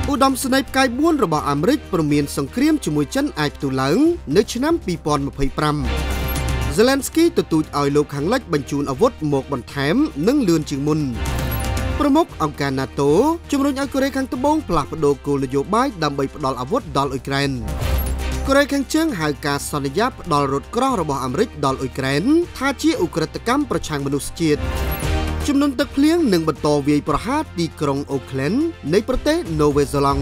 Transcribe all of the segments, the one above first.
ឧត្តមសេនីយ៍ផ្កាយ4របស់អាមេរិកព្រមានសង្គ្រាមជាមួយចិនអាចផ្ទុះឡើងនៅឆ្នាំ2025 Zelensky ទទូចឲ្យលោកខាងលិចបញ្ជូនអាវុធមកបន្ថែមនិងលឿនជាងមុនប្រមុខអង្គការ NATO ជំរុញឲ្យកូរ៉េខាងត្បូងផ្លាស់ប្តូរគោលនយោបាយដើម្បីផ្តល់អាវុធដល់អ៊ុយក្រែនកូរ៉េខាងជើងហៅការសន្យាផ្តល់រថក្រោះរបស់អាមេរិកដល់អ៊ុយក្រែនថាជាឧក្រិដ្ឋកម្មប្រឆាំងមនុស្សជាតិជំនន់ទឹកភ្លៀងនឹងបន្តវាយប្រហារទីក្រុងអូក្លែននៃប្រទេសនូវែលសេឡង់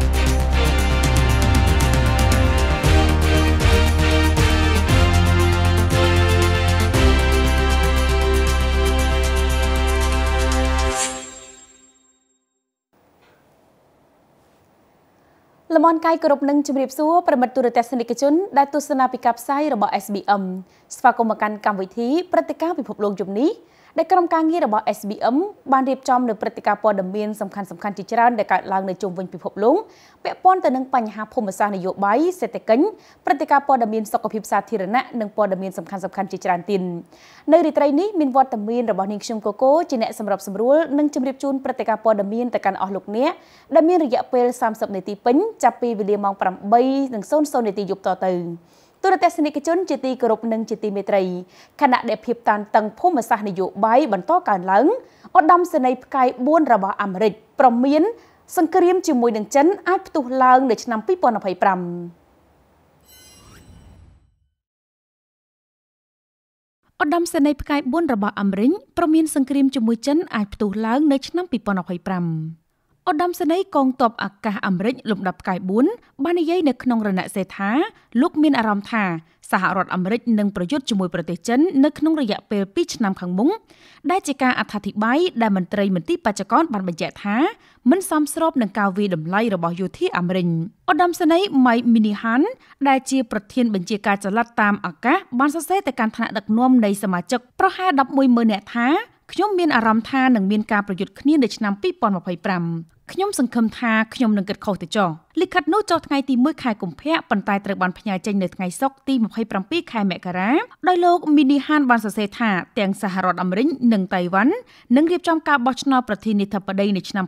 លមនកាយគ្រប់នឹងជម្រាបសួរប្រិមិត្តទូរទស្សនិកជនដែលទស្សនាពីការផ្សាយរបស់ SBM ស្វាគមន៍មកកាន់កម្មវិធីព្រឹត្តិការណ៍ពិភពលោកយប់នេះដែលក្រុមការងាររបស់ SBM បានរៀបចំនៅព្រឹត្តិការណ៍ព័ត៌មានសំខាន់ៗជាច្រើនដែលកើតឡើងនៅជុំវិញពិភពលោកពាក់ព័ន្ធទៅនឹងបញ្ហាភូមិសាស្ត្រនយោបាយសេដ្ឋកិច្ចព្រឹត្តិការណ៍ព័ត៌មានសុខភាពសាធារណៈនិងព័ត៌មានសំខាន់ៗជាច្រើនទៀតនៅរាត្រីនេះមានវត្តមានរបស់នាងខ្ញុំកូកូជាអ្នកសម្របសម្រួលនិងជម្រាបជូនព្រឹត្តិការណ៍ព័ត៌មានទៅកាន់អស់លោកអ្នកដែលមានរយៈពេល30នាទីពេញចាប់ពីវេលាម៉ោង 8:00 នាទីយប់តទៅទូរទស្សនិកជនជាទីគោរពនិងជាទីមេត្រីខណៈដែលភាពតានតឹងភូមិសាស្ត្រនយោបាយបន្តកើនឡើងឧត្តមសេនីយ៍ផ្កាយ4របស់អាមេរិកព្រមានសង្គ្រាមជាមួយនឹងចិនអាចផ្ទុះឡើងនៅឆ្នាំ2025ឧត្តមសេនីយ៍ផ្កាយ4របស់អាមេរិកព្រមានសង្គ្រាមជាមួយចិនអាចផ្ទុះឡើងនៅឆ្នាំ2025ឧត្តមសេនីយ៍កងទ័ពអាកាសអាមេរិកលំដាប់ផ្កាយ4បាននិយាយនៅក្នុងរណសេរីថាលោកមានអារម្មណ៍ថាសហរដ្ឋអាមេរិកនឹងប្រយុទ្ធជាមួយប្រទេសចិននៅក្នុងរយៈពេល2ឆ្នាំខាងមុខដែលជាការអត្ថាធិប្បាយដែលមន្ត្រីមន្ទីរបច្ចុប្បន្នបានបញ្ជាក់ថាមិនសមស្របនឹងការវិយតម្លៃរបស់យោធាអាមេរិកឧត្តមសេនីយ៍ Mike Minihan ដែលជាប្រធានបញ្ជាការចល័តតាមអាកាសបានសរសេរទៅកាន់ថ្នាក់ដឹកនាំនៃសមាជិកប្រហែល 11,000 នាក់ថាខ្ញុំមានអារម្មណ៍ថានឹងមានការប្រយុទ្ធគ្នានៅឆ្នាំ2025ខ្ញុំសង្ឃឹមថាខ្ញុំនឹងគិតខុសទៅចុះលិខិតនោះចុះថ្ងៃទី1ខែកុម្ភៈប៉ុន្តែត្រូវបានផ្ញើចេញនៅថ្ងៃសុក្រទី27ខែមករាដោយលោក Minihan បានសរសេរថាទាំងសហរដ្ឋអាមេរិកនិងតៃវ៉ាន់នឹងរៀបចំការបោះឆ្នោតប្រធានាធិបតីនៅឆ្នាំ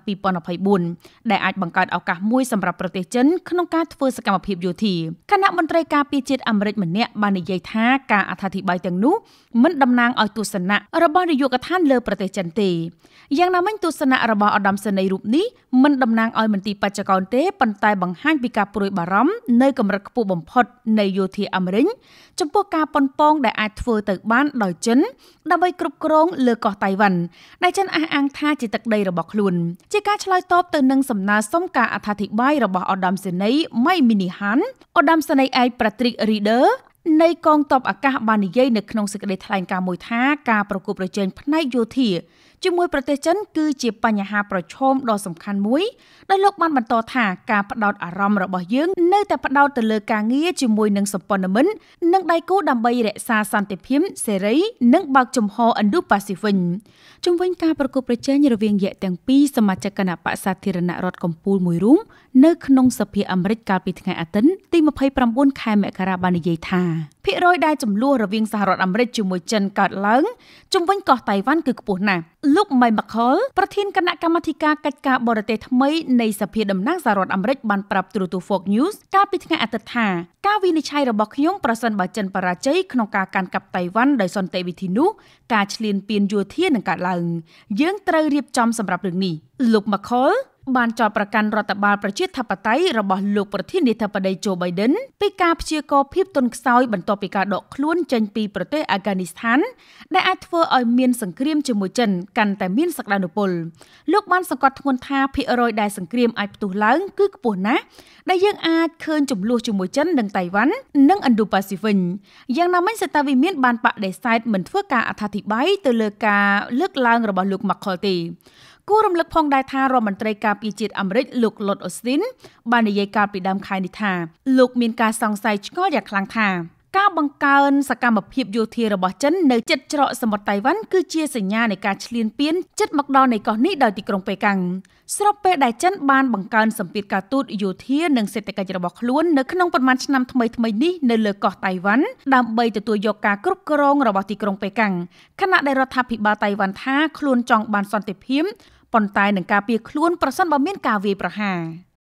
2024ដែលអាចបង្កើតឱកាសមួយសម្រាប់ប្រទេសចិនក្នុងការធ្វើសកម្មភាពយោធាគណៈមន្ត្រីការពារជាតិអាមេរិកម្នាក់បាននិយាយថាការអត្ថាធិប្បាយទាំងនោះមិនតំណាងឲ្យទស្សនៈរបស់នាយកដ្ឋានលើប្រទេសចិនទេយ៉ាងណាមិញទស្សនៈរបស់ឧត្តមសេនីយ៍រូបនេះមិនតំណាងឲ្យមន្ទីរបច្ចុប្បន្នទេប៉ុន្តែបង្ហាញពីការព្រួយបារម្ភនៅកម្រិតខ្ពស់បំផុតនៃយោធាអាមេរិកចំពោះការប៉ុនប៉ងដែលអាចធ្វើទៅបានដោយចិនដើម្បីគ្រប់គ្រងលើកោះតៃវ៉ាន់ដែលចិនអះអាងថាជាទឹកដីរបស់ខ្លួនជាការឆ្លើយតបទៅនឹងសំណើសុំការអត្ថាធិប្បាយរបស់ឧត្តមសេនីយ៍ Mike Minihan ឧត្តមសេនីយ៍ឯក Patrick Ryderនៃកងទ័ពអាកាសបាននិយាយនៅក្នុងសេចក្តីថ្លែងការណ៍មួយថាការប្រកួតប្រជែងផ្នែកយោធាជាមួយប្រទេសចិនគឺជាបញ្ហាប្រឈមដ៏សំខាន់មួយដែលលោកបានបន្តថាការផ្ដោតអារម្មណ៍របស់យើងនៅតែផ្ដោតទៅលើការងារជាមួយនឹងសម្ព័ន្ធមិត្តនិងដៃគូដើម្បីរក្សាសន្តិភាពសេរីនិងបើកចំហ Indo-Pacific ជុំវិញការប្រកួតប្រជែងរវាងយក្សទាំងពីរសមាជិកគណៈបក្សសាធារណរដ្ឋកម្ពុជាមួយរូបនៅក្នុងសភាអាមេរិកកាលពីថ្ងៃអាទិត្យទី29ខែមករាបាននិយាយថាភាគរយដែលចំនួនរវាងសហរដ្ឋអាមេរិកជាមួយចិនកើតឡើងជុំវិញកោះតៃវ៉ាន់គឺខ្ពស់ណាស់លោក Mike McCall ប្រធានគណៈកម្មាធិការកិច្ចការបរទេសថ្មីនៃសភាតំណាងសហរដ្ឋអាមេរិកបានប្រាប់ទូរទស្សន៍ Fox News កាលពីថ្ងៃអាទិត្យថាការវិនិច្ឆ័យរបស់ខ្ញុំប្រសិនបើចិនបរាជ័យក្នុងការកាន់កាប់តៃវ៉ាន់ដោយសន្តិវិធីនោះការឈ្លានពានយោធានឹងកើតឡើងយើងត្រូវរៀបចំសម្រាប់រឿងនេះលោក McCallបានចោទប្រកាន់រដ្ឋបាលប្រជាធិបតេយ្យរបស់លោកប្រធានាធិបតី Joe Biden ពីការព្យាករណ៍ភាពទន់ខ្សោយបន្ទាប់ពីការដកខ្លួនចេញពីប្រទេសអាហ្គានីស្ថានដែលអាចធ្វើឲ្យមានសង្គ្រាមជាមួយចិនកាន់តែមានសក្តានុពលលោកបានសង្កត់ធ្ងន់ថាភាគរយដែលសង្គ្រាមអាចផ្ទុះឡើងគឺខ្ពស់ណាស់ដែលយើងអាចឃើញចំនួនជាមួយចិននិងតៃវ៉ាន់និង Indo-Pacific យ៉ាងណាមិញសេតាវិមានបានបដិសេធមិនធ្វើការអត្ថាធិប្បាយទៅលើការលើកឡើងរបស់លោក McCall ទេគួររំលឹកផងដែរថារដ្ឋមន្ត្រីការពារជាតិអាមេរិកលោក Lloyd Austin បាននិយាយកាលពីដើមខែនេះថាលោកមានការសង្ស័យឆ្ងល់យ៉ាងខ្លាំងថាការបង្កើនសកម្មភាពយោធារបស់ចិននៅជិតច្រកសមុទ្រតៃវ៉ាន់គឺជាសញ្ញានៃការឈ្លានពានជិតមកដល់នៃកោះនេះដោយទីក្រុងប៉េកាំងស្របពេលដែលចិនបានបង្កើនសម្ពាធការទូតយោធានិងសេដ្ឋកិច្ចរបស់ខ្លួននៅក្នុងប៉ុន្មានឆ្នាំថ្មីៗនេះនៅលើកោះតៃវ៉ាន់ដើម្បីទទួលយកការគ្រប់គ្រងរបស់ទីក្រុងប៉េកាំងខណៈដែលរដ្ឋាភិបាលតៃវ៉ាន់ថាខ្លួនចង់បានសន្តិភាពប៉ុន្តែនឹងការពារខ្លួនប្រសិនបើមានការវាយប្រហារ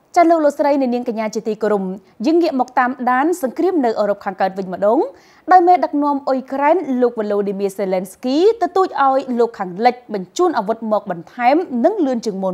ចាលោកលោកស្រីនាងកញ្ញាជាទីគោរពយើងងាកមកតាមដានសង្គ្រាមនៅអឺរ៉ុបខាងកើតវិញម្ដងដោយមេដឹកនាំអ៊ុយក្រែនលោក Volodymyr Zelensky ទទូចឲ្យលោកខាងលិចបញ្ជូនអាវុធមកបន្ថែមនិងលឿនជាងមុន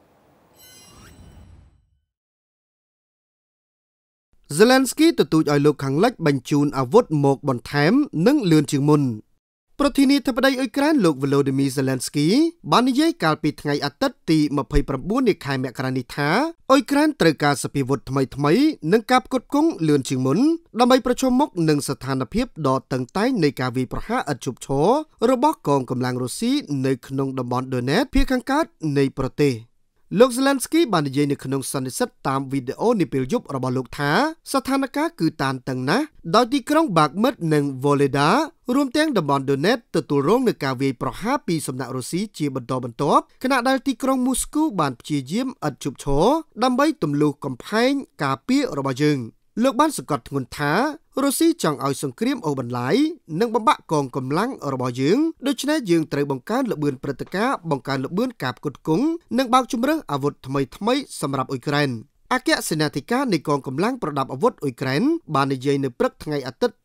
Zelensky ទទូចឲ្យលោកខាងលិចបញ្ជូនអាវុធមកបន្ថែមនិងលឿនជាងមុនប្រធានាធិបតីអ៊ុយក្រែនលោក Volodymyr Zelensky បាននិយាយកាលពីថ្ងៃអាទិត្យទី 29 នៃខែមករានេះថាអ៊ុយក្រែនត្រូវការសភាវុធថ្មីៗនិងការផ្គត់ផ្គង់លឿនជាងមុនដើម្បីប្រឈមមុខនឹងស្ថានភាពដ៏តឹងតែងនៃការវាយប្រហារឥតឈប់ឈររបស់កងកម្លាំងរុស្ស៊ីនៅក្នុងតំបន់ Donetsk ភាគខាងកើតនៃប្រទេសលោក Zelensky បាននិយាយនៅក្នុងសន្និសីទតាមវីដេអូនាពេលយប់របស់លោកថាស្ថានភាពគឺតានតឹងណាស់ដោយទីក្រុង Bakhmut និង Volodya រួមទាំងតំបន់ Donetsk ទទួលរងនឹងការវាយប្រហារពីសំណាក់រុស្ស៊ីជាបន្តបន្ទាប់ខណៈដែលទីក្រុង Moscow បានព្យាយាមឥតឈប់ឈរដើម្បីទម្លុះកំផែងការពាររបស់យើងលោកបានសង្កត់ធ្ងន់ថារុស្ស៊ីចង់ឲ្យសង្គ្រាមអូសបន្លាយនិងបំបាក់កងកម្លាំងរបស់យើងដូច្នេះយើងត្រូវបង្កើនល្បឿនព្រឹត្តិការណ៍បង្កើនល្បឿនការផ្គត់ផ្គង់និងបើកជម្រើសអាវុធថ្មីៗសម្រាប់អ៊ុយក្រែនអគ្គសេនាធិការនៃកងកម្លាំងប្រដាប់អាវុធអ៊ុយក្រែនបាននិយាយនៅព្រឹកថ្ងៃអាទិត្យទី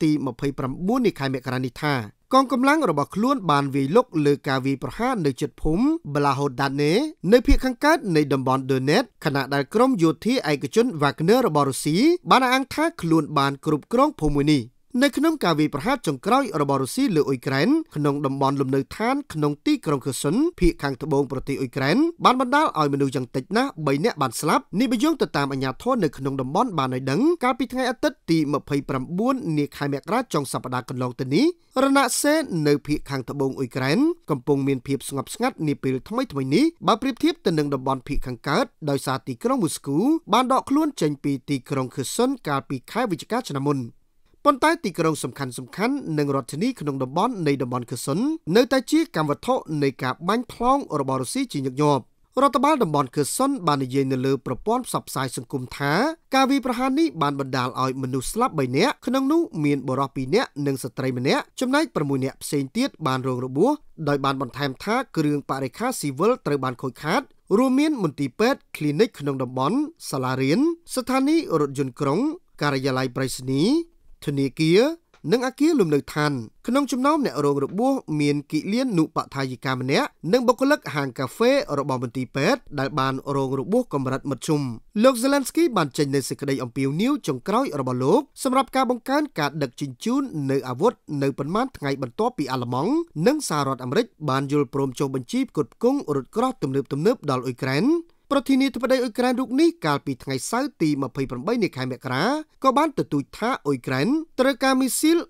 29 នៃខែមករានេះថាកងកម្លាំងរបស់ខ្លួនបានវាយលុកលើការវាយប្រហារនៅជិតភូមិ Blahodane នៅភាគខាងកើតនៃតំបន់ Donetsk ខណៈដែលក្រុមយោធាឯកជន Wagner របស់រុស្ស៊ីបានអះអាងថាខ្លួនបានគ្រប់គ្រងភូមិមួយនេះនៅក្នុងការវាយប្រហារចុងក្រោយរបស់រុស្ស៊ីលើអ៊ុយក្រែនក្នុងតំបន់លំនៅឋានក្នុងទីក្រុងខឺសុនភាគខាងត្បូងប្រទេសអ៊ុយក្រែនបានបណ្ដាលឲ្យមនុស្សយ៉ាងតិចណាស់3នាក់បានស្លាប់នេះបញ្យងទៅតាមអាជ្ញាធរនៅក្នុងតំបន់បានឲ្យដឹងកាលពីថ្ងៃអាទិត្យទី 29 នៃខែមករាចុងសប្តាហ៍កន្លងទៅនេះរណសេរនៅភាគខាងត្បូងអ៊ុយក្រែនកំពុងមានភាពស្ងប់ស្ងាត់នាពេលថ្មីៗនេះបើប្រៀបធៀបទៅនឹងតំបន់ភាគខាងកើតដោយសារទីក្រុងមូស្គូបានដកខ្លួនចេញពីទីក្រុងខឺសុនកាលពីខែវិច្ឆិកាឆ្នាំមុនប៉ុន្តែទីក្រុងសំខាន់ៗនិងរដ្ឋធានីក្នុងតំបន់នៃតំបន់ខឺសុននៅតែជាកម្មវត្ថុនៃការបាញ់ផ្លោងរបស់រុស្ស៊ីជាញឹកញាប់រដ្ឋបាលតំបន់ខឺសុនបាននិយាយនៅលើប្រព័ន្ធផ្សព្វផ្សាយសង្គមថាការវាយប្រហារនេះបានបណ្ដាលឲ្យមនុស្សស្លាប់3នាក់ក្នុងនោះមានបុរស2នាក់និងស្ត្រី1នាក់ចំណែក6នាក់ផ្សេងទៀតបានរងរបួសដោយបានបន្ថែមថាគ្រឿងបរិក្ខារស៊ីវិលត្រូវបានខូចខាតរួមមានមន្ទីរពេទ្យ clinic ក្នុងតំបន់សាលារៀនស្ថានីយ៍រថយន្តក្រុងការិយាល័យប្រៃសណីយ៍ធនាគារនិងអគារលំនៅឋានក្នុងចំណោមអ្នករងរបួសមានគិលានុបដ្ឋាយិកាម្នាក់និងបុគ្គលិកហាងកាហ្វេរបស់មន្ទីរពេទ្យដែលបានរងរបួសកម្រិតមធ្យមលោក Zelensky បានចេញនូវសេចក្តីអំពាវនាវចុងក្រោយរបស់លោកសម្រាប់ការបង្កើនការដឹកជញ្ជូននៅអាវុធនៅប៉ុន្មានថ្ងៃបន្ទាប់ពីអាល្លឺម៉ង់និងសហរដ្ឋអាមេរិកបានយល់ព្រមចុះបញ្ជីផ្គត់ផ្គង់រថក្រោះទំនើបៗដល់អ៊ុយក្រែនប្រធានាធិបតីអ៊ុយក្រែនរូបនេះកាលពីថ្ងៃសៅរ៍ទី 28 នៃខែមករាក៏បានទទូចថាអ៊ុយក្រែនត្រូវការមីស៊ីល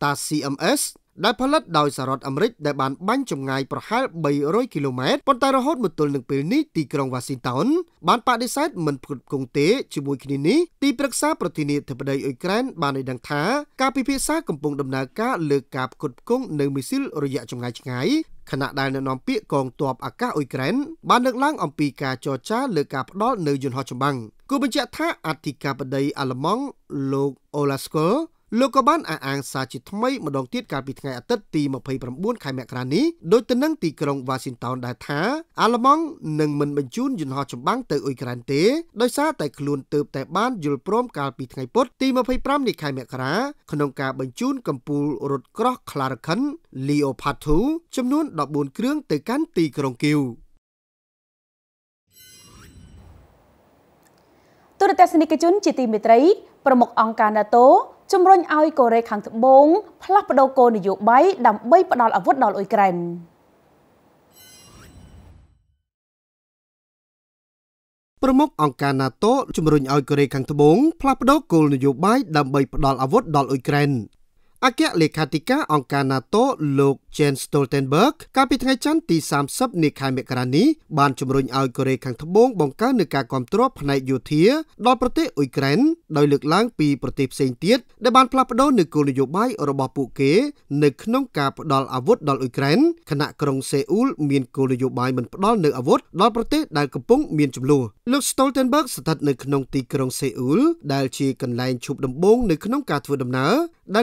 ATACMS ដែលផលិតដោយសហរដ្ឋអាមេរិកដែលបានបាញ់ចម្ងាយប្រហែល300គីឡូម៉ែត្រប៉ុន្តែរហូតមកទល់នឹងពេលនេះទីក្រុង Washington បានបដិសេធមិនផ្គត់ផ្គង់ទេជាមួយគ្នានេះទីប្រឹក្សាប្រធានាធិបតីអ៊ុយក្រែនបានឲ្យដឹងថាការពិភាក្សាកំពុងដំណើរការលើការផ្គត់ផ្គង់នៅមីស៊ីលរយៈចម្ងាយឆ្ងាយខណៈដែលអ្នកនាំពាក្យកងទ័ពអាកាសអ៊ុយក្រែនបានលើកឡើងអំពីការចរចាលើការផ្ដល់នៅយន្តហោះចម្បាំងគូបញ្ជាក់ថាអធិការបតីអាល្លឺម៉ង់លោក Olaf Scholz លោកក៏បានអះអាងសារជាថ្មីម្ដងទៀតកាលពីថ្ងៃអាទិត្យទី 29 ខែមករានេះដោយទៅនឹងទីក្រុង Washington ដែលថាអាល្លឺម៉ង់នឹងមិនបញ្ជូនយន្តហោះចម្បាំងទៅអ៊ុយក្រែនទេដោយសារតែខ្លួនទើបតែបានយល់ព្រមកាលពីថ្ងៃពុធទី 25 នៃខែមករាក្នុងការបញ្ជូនកំពូលរថក្រោះ Clarkson Leopard 2 ចំនួន14គ្រឿងទៅកាន់ទីក្រុងគីវទូរទស្សនិកជនជាទីមេត្រីប្រមុខអង្គការ NATO ជំរុញឲ្យកូរ៉េខាងត្បូងផ្លាស់ប្តូរគោលនយោបាយដើម្បីផ្ដល់អាវុធដល់អ៊ុយក្រែនប្រមុខអង្គការ NATO ជំរុញឲ្យកូរ៉េខាងត្បូងផ្លាស់ប្តូរគោលនយោបាយដើម្បីផ្ដល់អាវុធដល់អ៊ុយក្រែនអគ្គលេខាធិការអង្គការ NATO លោក Jens Stoltenberg កាលពីថ្ងៃច័ន្ទទី 30 នៃខែមករានេះបានជំរុញឲ្យកូរ៉េខាងត្បូងបង្កើននូវការគាំទ្រផ្នែកយោធាដល់ប្រទេសអ៊ុយក្រែនដោយលើកឡើងពីប្រទេសផ្សេងទៀតដែលបានផ្លាស់ប្តូរនូវគោលនយោបាយរបស់ពួកគេនៅក្នុងការផ្ដល់អាវុធដល់អ៊ុយក្រែនខណៈក្រុងសេអ៊ូលមានគោលនយោបាយមិនផ្ដល់នូវអាវុធដល់ប្រទេសដែលកំពុងមានជម្លោះលោក Stoltenberg ស្ថិតនៅក្នុងទីក្រុងសេអ៊ូលដែលជាកន្លែងឈប់ដំបូងនៅក្នុងការធ្វើដំណើរដែលនឹងរួមបញ្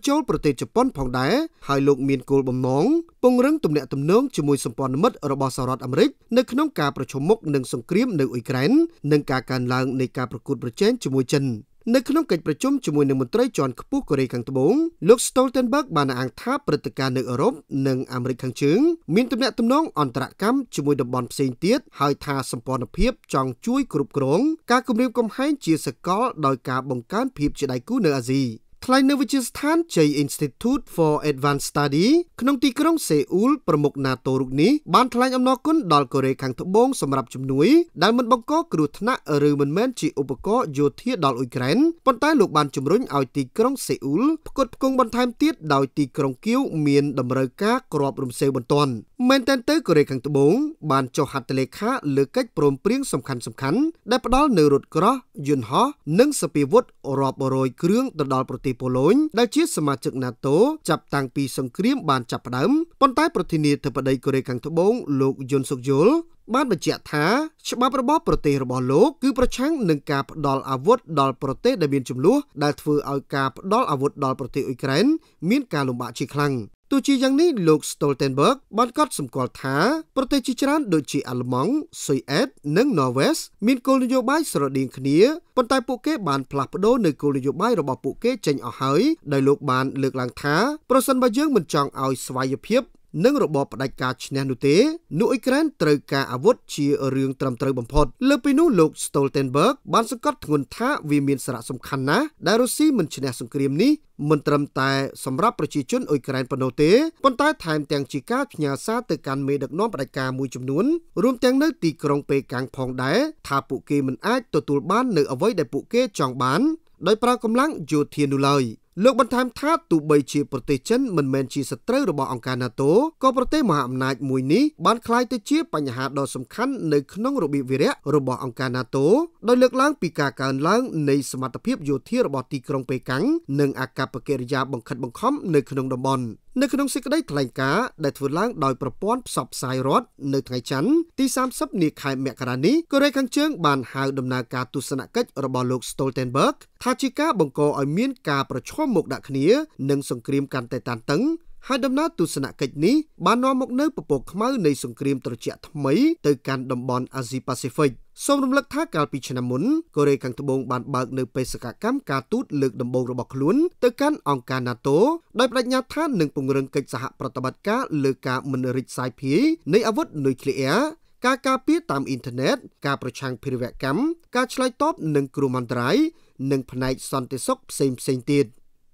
ចូលប្រទេសជប៉ុនផងដែរហើយលោកមានគោលបំណងពង្រឹងទំនាក់ទំនងជាមួយសម្ព័ន្ធមិត្តរបស់សហរដ្ឋអាមេរិកនៅក្នុងការប្រជុំមុខនឹងសង្គ្រាមនៅអ៊ុយក្រែននិងការកើនឡើងនៃការប្រកួតប្រជែងជាមួយចិននៅក្នុងកិច្ចប្រជុំជាមួយនឹងមន្ត្រីជាន់ខ្ពស់កូរ៉េខាងត្បូងលោក Stoltenberg បានអះអាងថាព្រឹត្តិការណ៍នៅអឺរ៉ុបនិងអាមេរិកខាងជើងមានទំនាក់ទំនងអន្តរកម្មជាមួយតំបន់ផ្សេងទៀតហើយថាសម្ព័ន្ធភាពចង់ជួយគ្រប់គ្រងការគម្រាមកំហែងជាសកលដោយការបង្កើនភាពជាដៃគូនៅអាស៊ីថ្លែងនៅវិទ្យាស្ថាន J Institute for Advanced Study ក្នុងទីក្រុងសេអ៊ូលប្រមុខ NATO រូបនេះបានថ្លែងអំណរគុណដល់កូរ៉េខាងត្បូងសម្រាប់ជំនួយដែលមិនបង្កគ្រោះថ្នាក់ឬមិនមែនជាឧបករណ៍យោធាដល់អ៊ុយក្រែនប៉ុន្តែលោកបានជំរុញឲ្យទីក្រុងសេអ៊ូលផ្គត់ផ្គង់បន្ថែមទៀតដោយទីក្រុងគៀវមានតម្រូវការគ្រាប់រំសេវបន្ទាន់មែនតើទៅកូរ៉េខាងត្បូងបានចុះហត្ថលេខាលើកិច្ចព្រមព្រៀងសំខាន់ៗដែលផ្ដល់នូវរថក្រោះយន្តហោះនិងសព្វាវុធរាប់រយគ្រឿងទៅដល់ប្រទេសប៉ូឡូញដែលជាសមាជិក NATO ចាប់តាំងពីសង្គ្រាមបានចាប់ផ្ដើមប៉ុន្តែប្រធានាធិបតីកូរ៉េខាងត្បូងលោកយុនសុកយុលបានបញ្ជាក់ថាច្បាប់របស់ប្រទេសរបស់លោកគឺប្រឆាំងនឹងការផ្ដល់អាវុធដល់ប្រទេសដែលមានជម្លោះដែលធ្វើឲ្យការផ្ដល់អាវុធដល់ប្រទេសអ៊ុយក្រែនមានការលំបាកជាខ្លាំងទោះជាយ៉ាងនេះលោក Stoltenberg បានកត់សម្គាល់ថាប្រទេសជាច្រើនដូចជាអាល្លឺម៉ង់ ស៊ុយអែតនិងន័រវេសមានគោលនយោបាយស្រដៀងគ្នាប៉ុន្តែពួកគេបានផ្លាស់ប្ដូរនៅគោលនយោបាយរបស់ពួកគេចេញអស់ហើយដោយលោកបានលើកឡើងថាប្រសិនបើយើងមិនចង់ឲ្យស្វ័យភាពនិងរបបផ្ដាច់ការឈ្នះនោះទេនោះអ៊ុយក្រែនត្រូវការអាវុធជារឿងត្រឹមត្រូវបំផុតលើពីនោះលោក Stoltenberg បានសង្កត់ធ្ងន់ថាវាមានសារៈសំខាន់ណាស់ដែលរុស្ស៊ីមិនឈ្នះសង្គ្រាមនេះមិនត្រឹមតែសម្រាប់ប្រជាជនអ៊ុយក្រែនប៉ុណ្ណោះទេប៉ុន្តែថែមទាំងជាការផ្ញើសារទៅកាន់មេដឹកនាំផ្ដាច់ការមួយចំនួនរួមទាំងនៅទីក្រុងប៉េកាំងផងដែរថាពួកគេមិនអាចទទួលបាននៅអ្វីដែលពួកគេចង់បានដោយប្រើកម្លាំងយោធានោះឡើយលោកបន្ថែមថាទោះបីជាប្រទេសចិនមិនមែនជាសត្រូវរបស់អង្គការ NATO ក៏ប្រទេសមហាអំណាចមួយនេះបានក្លាយទៅជាបញ្ហាដ៏សំខាន់នៅក្នុងរបៀបវារៈរបស់អង្គការ NATO ដោយលើកឡើងពីការកើនឡើងនៃសមត្ថភាពយោធារបស់ទីក្រុងប៉េកាំងនិងអាកប្បកិរិយាបង្ខិតបង្ខំនៅក្នុងតំបន់នៅក្នុងសេចក្តីថ្លែងការណ៍ដែលធ្វើឡើងដោយប្រព័ន្ធផ្សព្វផ្សាយរដ្ឋនៅថ្ងៃច័ន្ទទី30នាខែមករានេះកូរ៉េខាងជើងបានហៅដំណើរការទស្សនកិច្ចរបស់លោក Stoltenberg ថាជាការបង្កឲ្យមានការប្រឈមមុខដាក់គ្នានិងសង្គ្រាមកាន់តែតានតឹងហើយដំណើរទស្សនកិច្ចនេះបាននាំមកនូវពពកខ្មៅនៃសង្គ្រាមត្រជាក់ថ្មីទៅកាន់តំបន់អាស៊ីប៉ាស៊ីហ្វិកសូមរំលឹកថាកាលពីឆ្នាំមុនកូរ៉េខាងត្បូងបានបើកនៅបេសកកម្មការទូតលើកដំបូងរបស់ខ្លួនទៅកាន់អង្គការ NATO ដោយបដិញ្ញាថានឹងពង្រឹងកិច្ចសហប្រតិបត្តិការលើការមិនរិចសាយភាយនៃអាវុធនុយក្លេអ៊ែរការការពារតាមអ៊ីនធឺណិតការប្រឆាំងភេរវកម្មការឆ្លើយតបនឹងគ្រោះមហន្តរាយនិងផ្នែកសន្តិសុខផ្សេងៗទៀត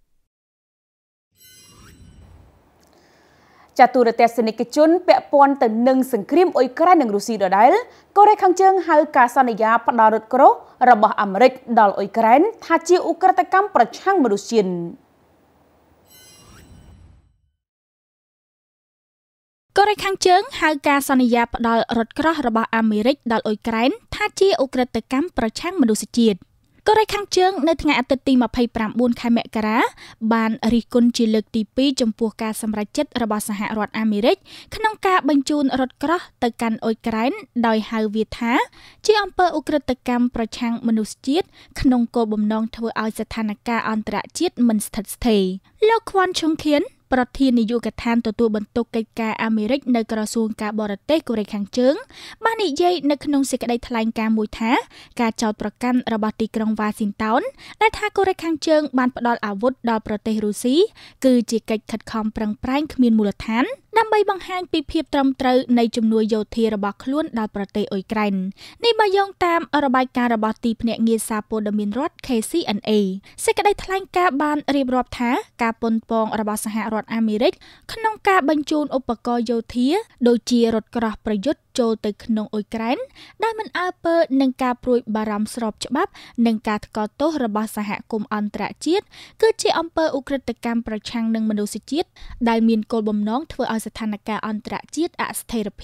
ចាទូរទស្សនិកជនពាក់ព័ន្ធទៅនឹងសង្គ្រាមអ៊ុយក្រែននិងរុស្ស៊ីដដែលកូរ៉េខាងជើងហៅការសន្យាផ្ដល់រថក្រោះរបស់អាមេរិកដល់អ៊ុយក្រែនថាជាឧក្រិដ្ឋកម្មប្រឆាំងមនុស្សជាតិកូរ៉េខាងជើងហៅការសន្យាផ្ដល់រថក្រោះរបស់អាមេរិកដល់អ៊ុយក្រែនថាជាឧក្រិដ្ឋកម្មប្រឆាំងមនុស្សជាតិកូរ៉េខាងជើងនៅថ្ងៃអាទិត្យទី29ខែមករាបានរិះគន់ជាលើកទី2ចំពោះការសម្រេចចិត្តរបស់សហរដ្ឋអាមេរិកក្នុងការបញ្ជូនរថក្រោះទៅកាន់អ៊ុយក្រែនដោយហៅវាថាជាអំពើឧក្រិដ្ឋកម្មប្រឆាំងមនុស្សជាតិក្នុងគោលបំណងធ្វើឲ្យស្ថានភាពអន្តរជាតិមិនស្ថិតស្ថេរលោកខ្វាន់ឈុងខៀនប្រធាននាយកដ្ឋានទទួលបន្ទុកកិច្ចការអាមេរិកនៅក្រសួងការបរទេសកូរ៉េខាងជើងបាននិយាយនៅក្នុងសេចក្តីថ្លែងការណ៍មួយថាការចោទប្រកាន់របស់ទីក្រុងវ៉ាស៊ីនតោនដែលថាកូរ៉េខាងជើងបានផ្ដល់អាវុធដល់ប្រទេសរុស្ស៊ីគឺជាកិច្ចខិតខំប្រឹងប្រែងគ្មានមូលដ្ឋានដើម្បីបង្ហាញពីភាពត្រឹមត្រូវនៃជំនួយយោធារបស់ខ្លួនដល់ប្រទេសអ៊ុយក្រែននេះបើយោងតាមរបាយការណ៍របស់ទីភ្នាក់ងារសារព័ត៌មានរដ្ឋ KCNA សេចក្តីថ្លែងការណ៍បានរៀបរាប់ថាការប៉ុនប៉ងរបស់សហរដ្ឋអាមេរិកក្នុងការបញ្ជូនឧបករណ៍យោធាដូចជារថក្រោះប្រយុទ្ធចូលទៅក្នុងអ៊ុយក្រែនដែលមិនអើពើនឹងការព្រួយបារម្ភស្របច្បាប់និងការថ្កោលទោសរបស់សហគមន៍អន្តរជាតិគឺជាអំពើឧក្រិដ្ឋកម្មប្រឆាំងនឹងមនុស្សជាតិដែលមានគោលបំណងធ្វើឲ្យស្ថានភាពអន្តរជាតិអស្ថិរភាព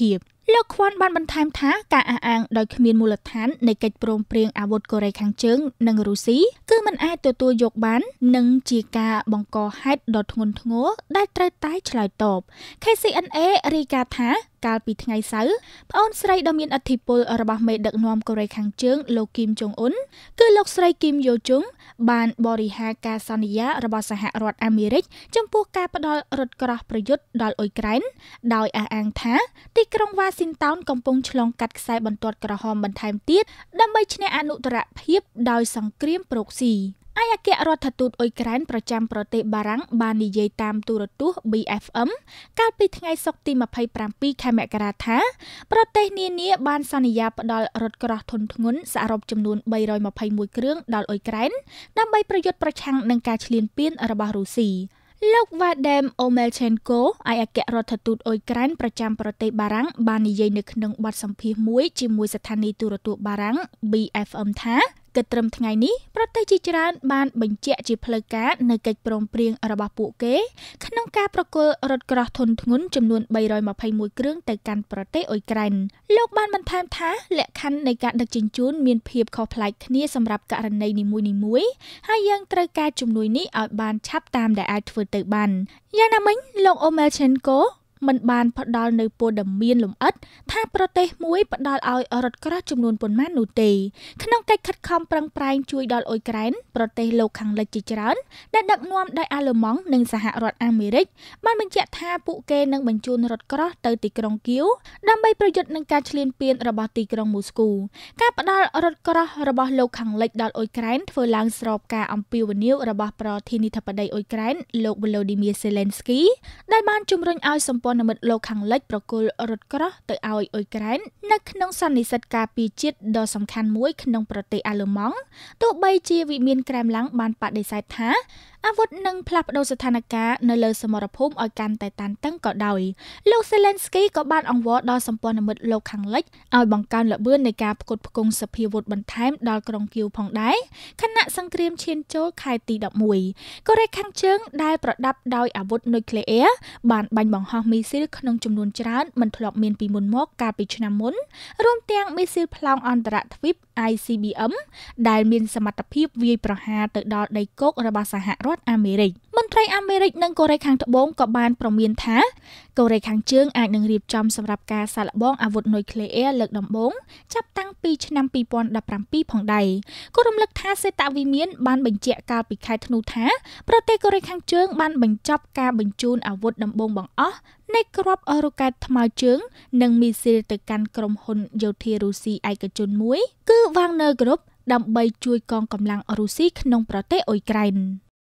លោកខ្វាន់បានបន្ថែមថាការអះអាងដោយគ្មានមូលដ្ឋាននៃកិច្ចព្រមព្រៀងអាវុធកូរ៉េខាងជើងនិងរុស្ស៊ីគឺមិនអាចទទួលយកបាននិងជាការបង្កហេតុដ៏ធ្ងន់ធ្ងរដែលត្រូវតែឆ្លើយតប KCNA រាយការណ៍ថាកាលពីថ្ងៃសៅរ៍ប្អូនស្រីដ៏មានឥទ្ធិពលរបស់មេដឹកនាំកូរ៉េខាងជើងលោកគីមចុងអ៊ុនគឺលោកស្រីគីមយោជុងបានបរិហារការសន្យារបស់សហរដ្ឋអាមេរិកចំពោះការផ្ដល់រថក្រោះប្រយុទ្ធដល់អ៊ុយក្រែនដោយអះអាងថាទីក្រុងវ៉ាស៊ីនតោនកំពុងឆ្លងកាត់ខ្សែបន្ទាត់ក្រហមបន្ថែមទៀតដើម្បីឈ្នះអនុត្តរភាពដោយសង្គ្រាមប្រូកស៊ីឯអគ្គរដ្ឋទូតអ៊ុយក្រែនប្រចាំប្រទេសបារាំងបាននិយាយតាមទូរទស្សន៍ BFM កាលពីថ្ងៃសុក្រទី27 ខែមករាថាប្រទេសនានាបានសន្យាផ្ដល់រថក្រោះធុនធ្ងន់សរុបចំនួន321គ្រឿងដល់អ៊ុយក្រែនដើម្បីប្រយុទ្ធប្រឆាំងនឹងការឈ្លានពានរបស់រុស្ស៊ីលោក Vadem Omelchenko ឯអគ្គរដ្ឋទូតអ៊ុយក្រែនប្រចាំប្រទេសបារាំងបាននិយាយនៅក្នុងបទសម្ភាសន៍មួយជាមួយស្ថានីយទូរទស្សន៍បារាំង BFM ថាគិតត្រឹមថ្ងៃនេះប្រទេសជាច្រើនបានបញ្ជាក់ជាផ្លូវការនៅកិច្ចព្រមព្រៀងរបស់ពួកគេក្នុងការប្រគល់រថក្រោះធុនធ្ងន់ចំនួន321គ្រឿងទៅកាន់ប្រទេសអ៊ុយក្រែនលោកបានបន្ថែមថាលក្ខខណ្ឌនៃការដឹកជញ្ជូនមានភាពខុសប្លែកគ្នាសម្រាប់ករណីនីមួយៗហើយយើងត្រូវការជំនួយនេះឲ្យបានឆាប់តាមដែលអាចធ្វើទៅបានយ៉ាងណាមិញលោក Omelchenkoមិនបានផ្ដល់នៅព័ត៌មានលម្អិតថាប្រទេសមួយផ្ដល់ឲ្យរថក្រោះចំនួនប៉ុន្មាននោះទេក្នុងកិច្ចខិតខំប្រឹងប្រែងជួយដល់អ៊ុយក្រែនប្រទេសលោកខាងលិចជាច្រើនដែលដឹកនាំដោយអាល្លឺម៉ង់និងសហរដ្ឋអាមេរិកបានបញ្ជាក់ថាពួកគេនឹងបញ្ជូនរថក្រោះទៅទីក្រុងគៀវដើម្បីប្រយុទ្ធនឹងការឈ្លានពានរបស់ទីក្រុងមូស្គូការផ្ដល់រថក្រោះរបស់លោកខាងលិចដល់អ៊ុយក្រែនធ្វើឡើងស្របការអំពាវនាវរបស់ប្រធានាធិបតីអ៊ុយក្រែនលោក Volodymyr Zelensky ដែលបានជំរុញឲ្យសម្ព័ន្ធមិត្តលោកខាងលិចប្រគល់រថក្រោះទៅឲ្យអ៊ុយក្រែននៅក្នុងសន្និសីទការពារជាតិដ៏សំខាន់មួយក្នុងប្រទេសអាល្លឺម៉ង់ទោះបីជាវិមានក្រែមឡាំងបានបដិសេធថាអាវុធនឹងផ្លាស់ប្ដូរស្ថានភាពនៅលើសមរភូមិឲ្យកាន់តែតានតឹងក៏ដោយលោក Zelensky ក៏បានអង្វរដល់សម្ព័ន្ធមិត្តលោកខាងលិចឲ្យបង្កើនល្បឿននៃការផ្គត់ផ្គង់សភាវុធបន្ថែមដល់ក្រុងគៀវផងដែរខណៈសង្គ្រាមឈានចូលខែទី11កូរ៉េខាងជើងដែលប្រដាប់ដោយអាវុធនុយក្លេអ៊ែរបានបាញ់បង្ហោះមីស៊ីលក្នុងចំនួនច្រើនមិនធ្លាប់មានពីមុនមកកាលពីឆ្នាំមុនរួមទាំងមីស៊ីលប្លង់អន្តរទ្វីប ICBM ដែលមានសមត្ថភាពវាយប្រហារទៅដល់ដីគោករបស់សហរដ្ឋអាមេរិកមន្ត្រីអាមេរិកនិងកូរ៉េខាងត្បូងក៏បានប្រមានថាកូរ៉េខាងជើងអាចនឹងរៀបចំសម្រាប់ការសាកល្បងអាវុធនុយក្លេអ៊ែរលើកដំបូងចាប់តាំងពីឆ្នាំ2017ផងដែរក៏រំលឹកថាសេតវិមានបានបញ្ជាក់កាលពីខែធ្នូថាប្រទេសកូរ៉េខាងជើងបានបញ្ចប់ការបញ្ជូនអាវុធដំបូងបង្អស់នៃគ្រាប់រ៉ុកែតថ្មើរជើងនិងមីស៊ីលទៅកាន់ក្រុមហ៊ុនយោធារុស្ស៊ីឯកជនមួយគឺ Wagner Group ដើម្បីជួយកងកម្លាំងរុស្ស៊ីក្នុងប្រទេសអ៊ុយក្រែន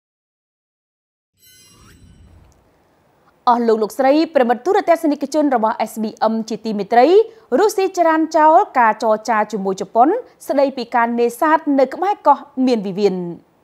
អស់លោកស្រីប្រិមត្តទូរទស្សនិកជនរបស់ SBM ជាទីមេត្រីរុស្ស៊ីចរានចោលការចរចាជាមួយជប៉ុនស្ដីពីការនេសាទនៅក្បែរកោះមានវិវាន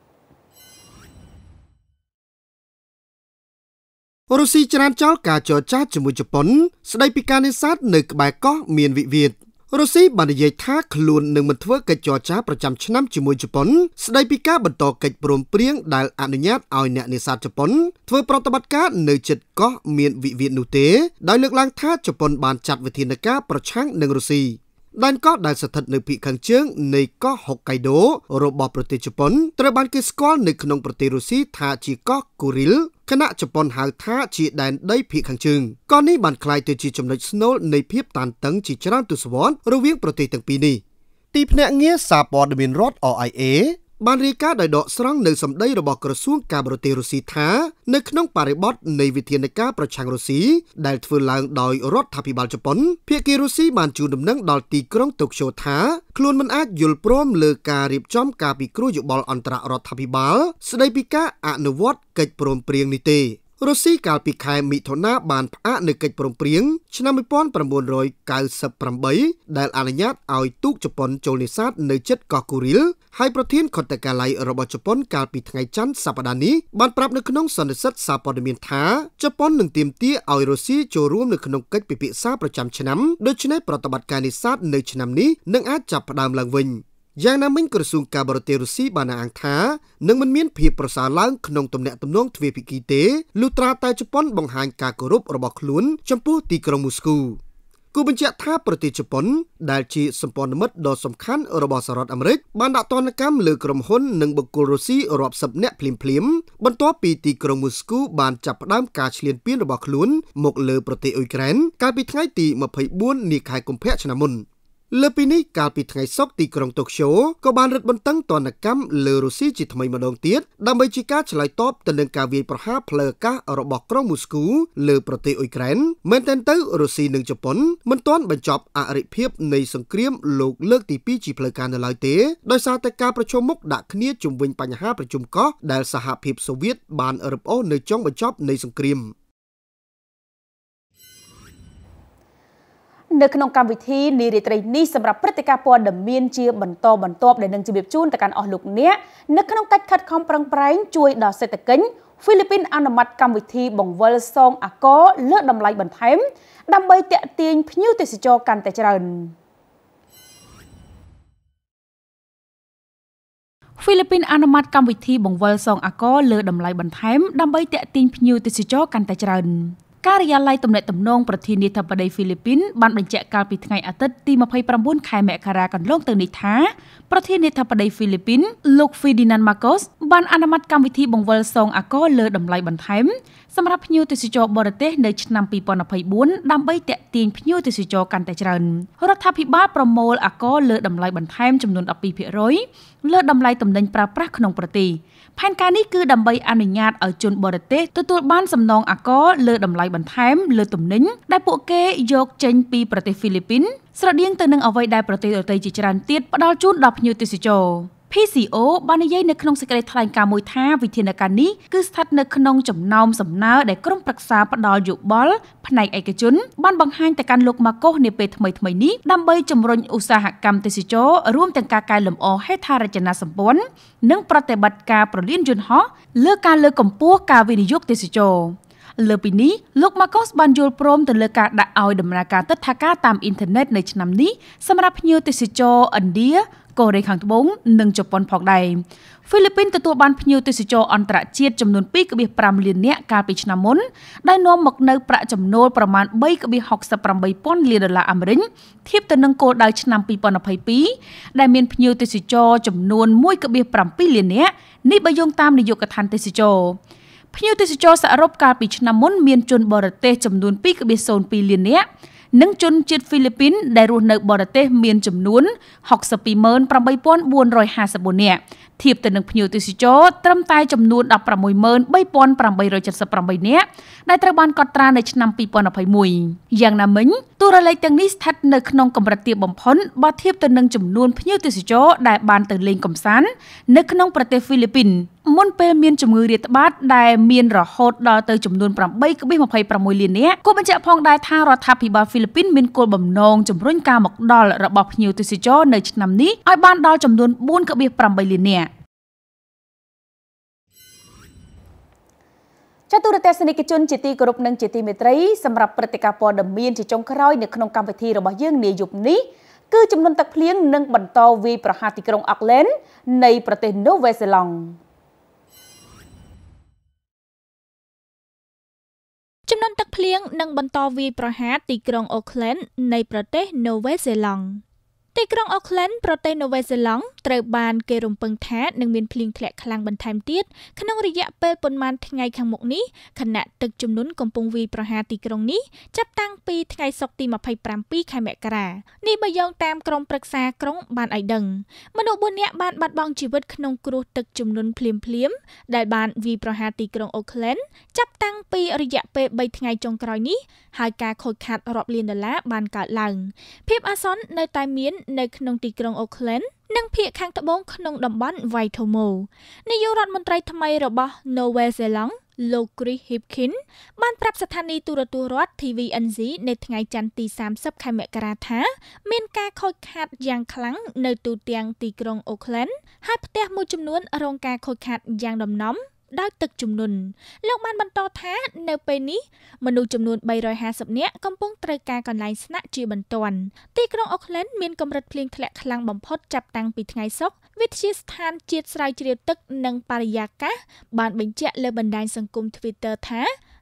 រុស្ស៊ីចរានចោលការចរចាជាមួយជប៉ុនស្ដីពីការនេសាទនៅក្បែរកោះមានវិវាទរុស្ស៊ីបាននិយាយថាខ្លួននឹងមិនធ្វើកិច្ចចរចាប្រចាំឆ្នាំជាមួយជប៉ុនស្ដីពីការបន្តកិច្ចព្រមព្រៀងដែលអនុញ្ញាតឲ្យអ្នកនេសាទជប៉ុនធ្វើប្រតិបត្តិការនៅជិតកោះមានវិវាទនោះទេដោយលើកឡើងថាជប៉ុនបានចាត់វិធានការប្រឆាំងនឹងរុស្ស៊ីដែនកោះដែលស្ថិតនៅភាគខាងជើងនៃកោះហុកកៃដូរបស់ប្រទេសជប៉ុនត្រូវបានគេស្គាល់នៅក្នុងប្រទេសរុស្ស៊ីថាជាកោះគូរីលខណៈជប៉ុនហៅថាជាដែនដីភាគខាងជើងកោះនេះបានក្លាយទៅជាចំណុចស្នូលនៃភាពតានតឹងជាច្រើនទសវត្សរ៍រវាងប្រទេសទាំងពីរនេះទីភ្នាក់ងារសារព័ត៌មានរដ្ឋ RIA បានរាយការណ៍ដោយដកស្រង់នៅសម្ដីរបស់ក្រសួងការបរទេសរុស្ស៊ីថានៅក្នុងបរិបទនៃវិធានការប្រឆាំងរុស្ស៊ីដែលធ្វើឡើងដោយរដ្ឋាភិបាលជប៉ុនភាគីរុស្ស៊ីបានជូនដំណឹងដល់ទីក្រុងតូក្យូថាខ្លួនមិនអាចយល់ព្រមលើការរៀបចំការពិគ្រោះយោបល់អន្តររដ្ឋាភិបាលស្ដីពីការអនុវត្តកិច្ចព្រមព្រៀងនេះទេរុស្ស៊ីកាលពីខែមិថុនាបានផ្អាកនៅកិច្ចព្រមព្រៀងឆ្នាំ1998ដែលអនុញ្ញាតឲ្យទូកជប៉ុនចូលនេសាទនៅជិតកោះគូរីលហើយប្រធានខុទ្ទកាល័យរបស់ជប៉ុនកាលពីថ្ងៃច័ន្ទសប្តាហ៍នេះបានប្រាប់នៅក្នុងសន្និសីទសារព័ត៌មានថាជប៉ុននឹងទាមទារឲ្យរុស្ស៊ីចូលរួមនៅក្នុងកិច្ចពិភាក្សាប្រចាំឆ្នាំដូច្នេះប្រតិបត្តិការនេសាទនៅឆ្នាំនេះនឹងអាចចាប់ផ្ដើមឡើងវិញយ៉ាងណាមិញក្រសួងការបរទេសរុស្ស៊ីបានអះអាងថានឹងមិនមានភាពប្រសើរឡើងក្នុងទំនាក់ទំនងទ្វេភាគីទេលុះត្រាតែជប៉ុនបង្ហាញការគោរពរបស់ខ្លួនចំពោះទីក្រុងមូស្គូគូបញ្ជាក់ថាប្រទេសជប៉ុនដែលជាសម្ព័ន្ធមិត្តដ៏សំខាន់របស់សហរដ្ឋអាមេរិកបានដាក់ទណ្ឌកម្មលើក្រុមហ៊ុននិងបុគ្គលរុស្ស៊ីរាប់សិបនាក់ភ្លាមៗបន្ទាប់ពីទីក្រុងមូស្គូបានចាប់ផ្ដើមការឈ្លានពានរបស់ខ្លួនមកលើប្រទេសអ៊ុយក្រែនកាលពីថ្ងៃទី24នាខែកុម្ភៈឆ្នាំមុនលើពីនេះកាលពីថ្ងៃសុក្រទីក្រុងតូក្យូក៏បានរឹតបន្តឹងទណ្ឌកម្មលើរុស្ស៊ីជាថ្មីម្ដងទៀតដើម្បីជាការឆ្លើយតបទៅនឹងការវាយប្រហារផ្លូវអាកាសរបស់ក្រុងមូស្គូលើប្រទេសអ៊ុយក្រែនមែនទែនទៅរុស្ស៊ីនិងជប៉ុនមិនទាន់បញ្ចប់អរិភាពនៃសង្គ្រាមលោកលើកទី2ជាផ្លូវការនៅឡើយទេដោយសារតែការប្រជុំមុខដាក់គ្នាជុំវិញបញ្ហាប្រជុំកោះដែលសហភាពសូវៀតបានរឹបអូសនៅចុងបញ្ចប់នៃសង្គ្រាមនៅក្នុងកម្មវិធីនារីត្រីនេះសម្រាប់ព្រឹត្តិការណ៍ព័ត៌មានជាបន្តបន្ទាប់ដែលនឹងជម្រាបជូនទៅកាន់អស់លោកអ្នកនៅក្នុងកិច្ចខិតខំប្រឹងប្រែងជួយដល់សេដ្ឋកិច្ចហ្វីលីពីនអនុម័តកម្មវិធីបង្វិលសងអាករលើតម្លៃបន្ថែមដើម្បីទាក់ទាញភ្ញៀវទេសចរកាន់តែច្រើនហ្វីលីពីនអនុម័តកម្មវិធីបង្វិលសងអាករលើតម្លៃបន្ថែមដើម្បីទាក់ទាញភ្ញៀវទេសចរកាន់តែច្រើនការិយាល័យទំនាក់ទំនងប្រធានាធិបតីហ្វីលីពីនបានបញ្ជាក់កាលពីថ្ងៃអាទិត្យទី29ខែមករាកន្លងទៅនេះថាប្រធានាធិបតីហ្វីលីពីនលោក Ferdinand Marcos បានអនុម័តកម្មវិធីបង្វិលសងអាករលើតម្លៃបន្ថែមសម្រាប់ភ្ញៀវទេសចរបរទេសនៅឆ្នាំ2024ដើម្បីទាក់ទាញភ្ញៀវទេសចរកាន់តែច្រើនរដ្ឋាភិបាលប្រមូលអាករលើតម្លៃបន្ថែមចំនួន 12% លើតម្លៃទំនិញប្រើប្រាស់ក្នុងប្រទេសផែនការនេះគឺដើម្បីអនុញ្ញាតឲ្យជនបរទេសទទួលបានសំណងអាករលើតម្លៃបន្ថែមលើទំនិញដែលពួកគេយកចេញពីប្រទេសហ្វីលីពីនស្រដៀងទៅនឹងអ្វីដែលប្រទេសដទៃជាច្រើនទៀតផ្ដល់ជូនដល់ភ្ញៀវទេសចរPCO បាននិយាយនៅក្នុងសេចក្តីថ្លែងការណ៍មួយថាវិធានការនេះគឺស្ថិតនៅក្នុងចំណោមសំណើដែលក្រុមប្រឹក្សាផ្ដល់យោបល់ផ្នែកឯកជនបានបង្ហាញទៅកាន់លោកម៉ាកូសនាពេលថ្មីៗនេះដើម្បីជំរុញឧស្សាហកម្មទេសចររួមទាំងការកែលម្អហេដ្ឋារចនាសម្ព័ន្ធនិងប្រតិបត្តិការប្រលានយន្តហោះលើការលើកកម្ពស់ការវិនិយោគទេសចរលើពីនេះលោកម៉ាកូសបានយល់ព្រមទៅលើការដាក់ឲ្យដំណើរការទិដ្ឋាការតាមអ៊ីនធឺណិតនៅឆ្នាំនេះសម្រាប់ភ្ញៀវទេសចរឥណ្ឌាកូរ៉េខាងត្បូងនិងជប៉ុនផងដែរហ្វីលីពីនទទួលបានភ្ញៀវទេសចរអន្តរជាតិចំនួន 2.5 លាននាក់កាលពីឆ្នាំមុនដែលនាំមកនៅប្រាក់ចំណូលប្រមាណ 3.68 លានដុល្លារអាមេរិកធៀបទៅនឹងគោលដៅឆ្នាំ2022ដែលមានភ្ញៀវទេសចរចំនួន 1.7 លាននាក់នេះបើយោងតាមនាយកដ្ឋានទេសចរភ្ញៀវទេសចរសរុបកាលពីឆ្នាំមុនមានជនបរទេសចំនួន 2.02 លាននាក់និងជនជាតិហ្វីលីពីនដែលរស់នៅបរទេសមានចំនួន 628,454 នាក់ធៀបទៅនឹងភ្ញៀវទេសចរត្រឹមតែចំនួន 163,878 នាក់ដែលត្រូវបានកត់ត្រានៅឆ្នាំ2021យ៉ាងណាមិញតួរលេខទាំងនេះស្ថិតនៅក្នុងកម្រិតទាបបំផុតបើធៀបទៅនឹងចំនួនភ្ញៀវទេសចរដែលបានទៅលេងកម្សាន្តនៅក្នុងប្រទេសហ្វីលីពីនមុនពេលមានជំងឺរាតត្បាតដែលមានរហូតដល់ទៅចំនួន 8.26 លាននាក់គូបញ្ជាក់ផងដែរថារដ្ឋាភិបាលហ្វីលីពីនមានគោលបំណងជំរុញការមកដល់របស់ភ្ញៀវទេសចរនៅឆ្នាំនេះឲ្យបានដល់ចំនួន 4.8 លាននាក់ចតុរទស្សនិកជនជាទីគោរពនិងជាទីមេត្រីសម្រាប់ព្រឹត្តិការណ៍ព័ត៌មានជាចុងក្រោយនៅក្នុងកម្មវិធីរបស់យើងនាយប់នេះគឺចំនួនទឹកភ្លៀងនឹងបន្តវាយប្រហារទីក្រុង Auckland នៃប្រទេសនូវែលសេឡង់ចំនួនទឹកភ្លៀងនឹងបន្តវាយប្រហារទីក្រុង Auckland នៃប្រទេសនូវែលសេឡង់ទីក្រុង Auckland ប្រទេសនូវែលសេឡង់ត្រូវបានគេរំពឹងថានឹងមានភ្លៀងធ្លាក់ខ្លាំងបន្ថែមទៀតក្នុងរយៈពេលប៉ុន្មានថ្ងៃខាងមុខនេះខណៈទឹកជំនន់កំពុងវាយប្រហារទីក្រុងនេះចាប់តាំងពីថ្ងៃសុក្រទី27ខែមករានេះបើយោងតាមក្រុមប្រឹក្សាក្រុងបានឲ្យដឹងមនុស្ស4នាក់បានបាត់បង់ជីវិតក្នុងគ្រោះទឹកជំនន់ភ្លាមៗដែលបានវាយប្រហារទីក្រុង Auckland ចាប់តាំងពីរយៈពេល3ថ្ងៃចុងក្រោយនេះហើយការខូចខាតរាប់លានដុល្លារបានកើតឡើងភាពអាសន្ននៅតែមាននៅក្នុងទីក្រុង Auckland និងភាគខាងត្បូងក្នុងតំបន់ Waitomo នាយករដ្ឋមន្ត្រីថ្មីរបស់ Novel Zealand លោក Chris Hipkins បានប្រាប់ស្ថានីយទូរទស្សន៍រដ្ឋ TVNZ នៅថ្ងៃច័ន្ទទី30ខែមករាថាមានការខូចខាតយ៉ាងខ្លាំងនៅទូទាំងទីក្រុង Auckland ហើយផ្ទះមួយចំនួនរងការខូចខាតយ៉ាងដំណំដោយទឹកជំនន់លោកបានបន្តថានៅពេលនេះមនុស្សចំនួន350នាក់កំពុងត្រូវការកន្លែងស្នាក់ជាបន្ទាន់ទីក្រុង Auckland មានកម្រិតភ្លៀងធ្លាក់ខ្លាំងបំផុតចាប់តាំងពីថ្ងៃសុក្រវិទ្យាស្ថានជាតិស្រាវជ្រាវទឹកនិងបរិយាកាសបានបញ្ជាក់លើបណ្ដាញសង្គម Twitter ថា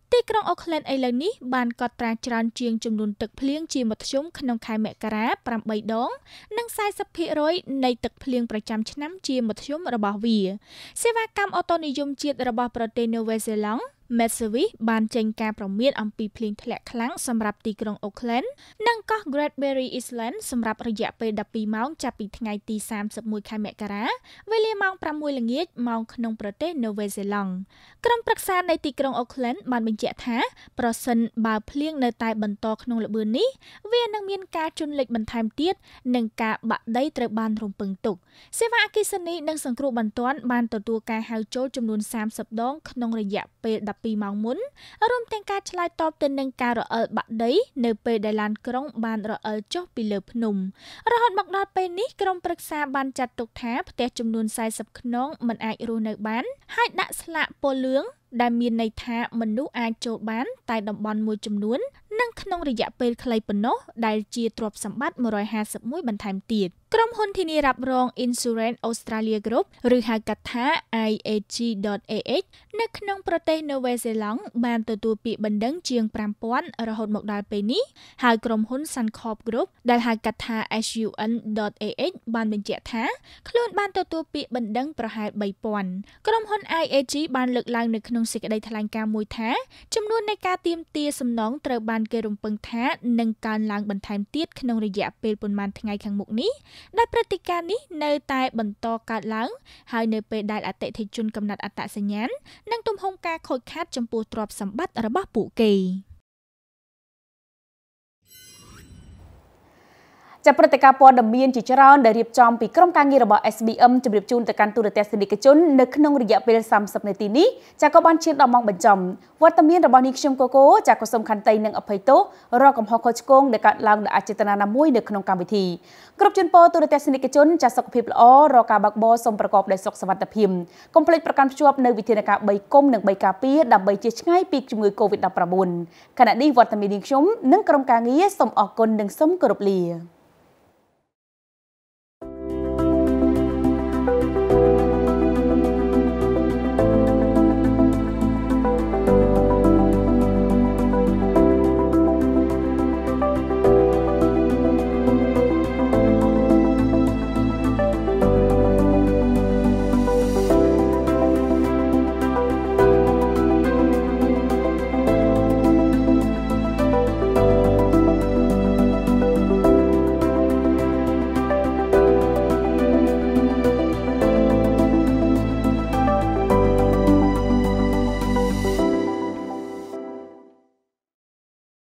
ទីក្រុងអូក្លែនឥឡូវនេះបានកត់ត្រាច្រើនជាងចំនួនទឹកភ្លៀងជាមធ្យមក្នុងខែមករា 8 ដងនិង 40% នៃទឹកភ្លៀងប្រចាំឆ្នាំជាមធ្យមរបស់វាសេវាកម្មអូតូនិយមជាតិរបស់ប្រទេសនូវែលសេឡង់Metservice បានចេញការព្រមានអំពីភ្លៀងធ្លាក់ខ្លាំងសម្រាប់ទីក្រុងអូក្លែននិងកោះ Great Barrier Island សម្រាប់រយៈពេល12ម៉ោងចាប់ពីថ្ងៃទី31ខែមករាវេលាម៉ោង6ល្ងាចម៉ោងក្នុងប្រទេសនូវែលសេឡង់ក្រុមប្រឹក្សានៃទីក្រុងអូក្លែនបានបញ្ជាក់ថាប្រសិនបើភ្លៀងនៅតែបន្តក្នុងល្បឿននេះវានឹងមានការជន់លិចបន្ថែមទៀតនិងការបាក់ដីត្រូវបានរំពឹងទុកសេវាអគ្គិសនីនិងសង្គ្រោះបន្ទាន់បានទទួលការហៅចូលចំនួន30ដងក្នុងរយៈពេល12ម៉ោងមុនរួមទាំងការឆ្លើយតបទៅនឹងការរអិលបាក់ដីនៅពេលដែលឡានក្រុងបានរអិលចុះពីលើភ្នំរហូតមកដល់ពេលនេះក្រុមប្រឹក្សាបានចាត់ទុកថាផ្ទះចំនួន40ខ្នងមិនអាចរស់នៅបានហើយដាក់ស្លាកពណ៌លឿងដែលមានន័យថាមនុស្សអាចចូលបានតែតំបន់មួយចំនួននិងក្នុងរយៈពេលខ្លីប៉ុណ្ណោះដែលជាទ្រព្យសម្បត្តិ151បន្ថែមទៀតក្រុមហ៊ុនធានារ៉ាប់រង Insurance Australia Group ឬហៅកាត់ថា IAG.AH នៅក្នុងប្រទេសនូវែលសេឡង់បានទទួលពាក្យបណ្ដឹងជាង 5000 រហូតមកដល់ពេលនេះហើយក្រុមហ៊ុន Suncorp Group ដែលហៅកាត់ថា SUN.AH បានបញ្ជាក់ថាខ្លួនបានទទួលពាក្យបណ្ដឹងប្រហែល 3000 ក្រុមហ៊ុន IAG បានលើកឡើងនៅក្នុងសេចក្តីថ្លែងការណ៍មួយថាចំនួននៃការទាមទារសំណងត្រូវបានគេរំពឹងថានឹងកើនឡើងបន្ថែមទៀតក្នុងរយៈពេលប៉ុន្មានថ្ងៃខាងមុខនេះដែលព្រឹត្តិការណ៍នេះនៅតែបន្តកើតឡើងហើយនៅពេលដែលអតិថិជនកំណត់អត្តសញ្ញាណនិងទំហំការខូចខាតចំពោះទ្រព្យសម្បត្តិរបស់ពួកគេចាប់ព្រឹត្តិការណ៍ព័ត៌មានជាច្រើនដែលរៀបចំពីក្រុមការងាររបស់ SBM ជម្រាបជូនទៅកាន់ទូរទស្សនិកជននៅក្នុងរយៈពេល30នាទីនេះចាក៏បានឈានដល់ម៉ោងបញ្ចប់វត្តមានរបស់នេះខ្ញុំកូកូចាក៏សូមខន្តីនិងអភ័យទោសរកកំហុសខុសឆ្គងដែលកើតឡើងដោយអចេតនាណាមួយនៅក្នុងកម្មវិធីគ្រប់ជូនពរទូរទស្សនិកជនចាសុខភាពល្អរកការបើកបរសូមប្រកបដោយសុខសុវត្ថិភាពកុំភ្លេចប្រកាន់ភ្ជាប់នៅវិធានការ3គុំនិង3ការពារដើម្បីជៀសឆ្ងាយពីជំងឺ Covid-19 ខណៈនេះវត្តមាននេះខ្ញុំនិងក្រុមការងារសូមអរគុណនិងសូមគោរពលា